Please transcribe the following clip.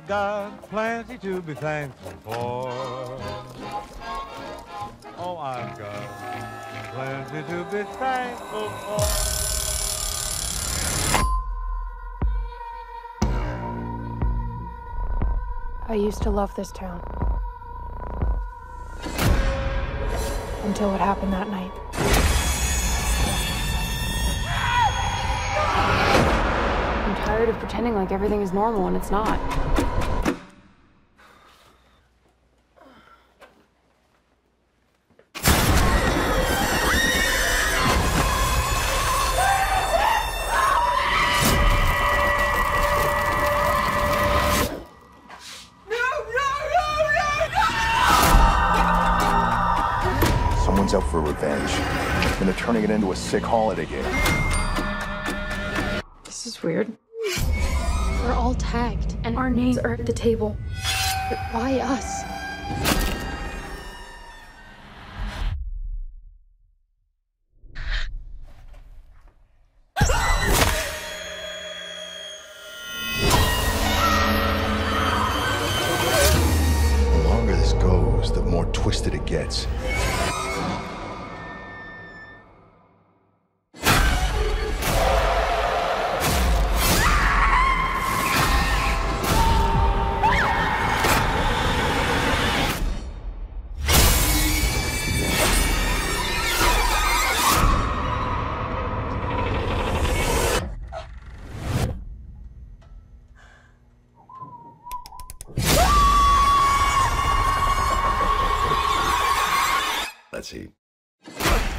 I've got plenty to be thankful for. Oh, I've got plenty to be thankful for. I used to love this town. Until what happened that night. I'm tired of pretending like everything is normal when it's not. Someone's out for revenge, and they're turning it into a sick holiday game. This is weird. We're all tagged, and our names are at the table. But why us? The longer this goes, the more twisted it gets. Let's eat.